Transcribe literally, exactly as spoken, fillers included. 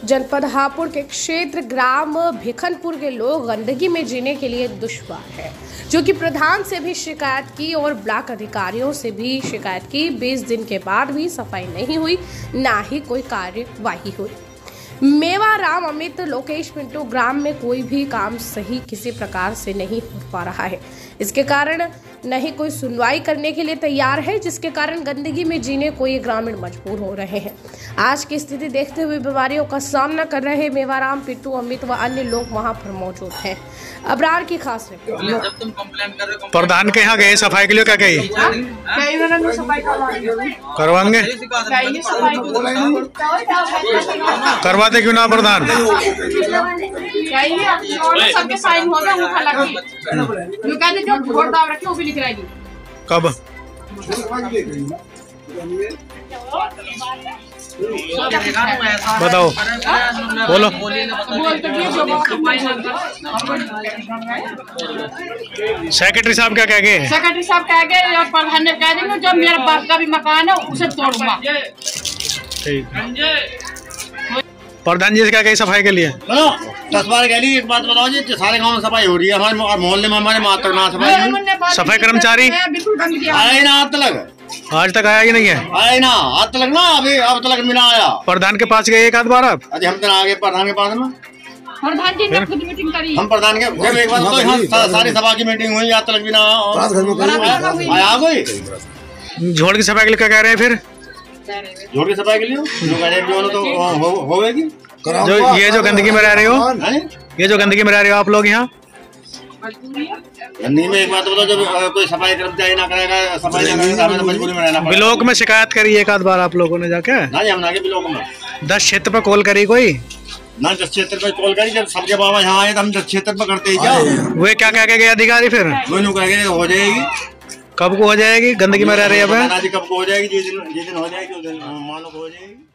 जनपद हापुड़ के क्षेत्र ग्राम भिखनपुर के लोग गंदगी में जीने के लिए दुश्वार है, जो कि प्रधान से भी शिकायत की और ब्लॉक अधिकारियों से भी शिकायत की। बीस दिन के बाद भी सफाई नहीं हुई, ना ही कोई कार्यवाही हुई। मेवाराम, अमित, लोकेश, पिंटू ग्राम में कोई भी काम सही किसी प्रकार से नहीं हो पा रहा है। इसके कारण न ही कोई सुनवाई करने के लिए तैयार है, जिसके कारण गंदगी में जीने को ये ग्रामीण मजबूर हो रहे हैं। आज की स्थिति देखते हुए बीमारियों का सामना कर रहे मेवाराम, पिंटू, अमित व अन्य लोग वहां पर मौजूद हैं। अबरार की खास रिपोर्ट। प्रधान के यहाँ गए सफाई के लिए, क्या कही करवाएंगे? करवाते क्यों ना प्रधान? सबके साइन हो गए, उठा लगी जो कहते जो वोट दाव रखे वो भी लिख रहेगी। कब? बताओ, बोलो। सेक्रेटरी साहब क्या कह गए? सेक्रेटरी साहब कह गए और प्रधान ने कह देंगे जो मेरे बाप का भी मकान है उसे तोड़ूंगा। ठीक। प्रधान जी से क्या कही सफाई के लिए? दस बार कह ली। एक बात बताओ जी, सारे गांव में सफाई हो रही है, हमारे मोहल्ले में हमारे मात्र ना सफाई। सफाई कर्मचारी आए ना आज तक? आज तक आया ही नहीं है। आए ना आज तक ना, अभी अब तक मिला आया। प्रधान के पास गए एक आध बार आप? अरे हम तो आगे प्रधान के पास में प्रधान जी ने खुद मीटिंग करी। हम प्रधान के जब एक बार तो हम सारी सभा की मीटिंग हुई, आज तक भी ना आया कोई। झोड़ की सफाई के लिए क्या कह रहे हैं फिर? झोड़ की सफाई के लिए जो कह रहे हैं तो होगी। जो ये जो गंदगी में रह रहे हो, ये जो गंदगी में रह रहे हो आप लोग यहाँ गंदगी में, एक बात बताओ, जब कोई सफाई कर्मचारी ना करेगा, सफाई ना करेगा, हमें तो मजबूरी में रहना पड़ेगा। ब्लॉक में शिकायत करी एक आध बार आप लोगों ने जाके? ना जी, हम ना ब्लॉक में दस क्षेत्र पर कॉल करी कोई? ना दस क्षेत्र पर कॉल करी, जब सबके बाबा यहाँ आए तो हम दस क्षेत्र पर करते ही क्या? वे क्या क्या गए अधिकारी फिर? वो यूँ कह गए हो जाएगी। कब को हो जाएगी? गंदगी में रह रही है कब को हो जाएगी? जिस दिन जिस दिन हो जाएगी उस दिन मानो हो जाएगी।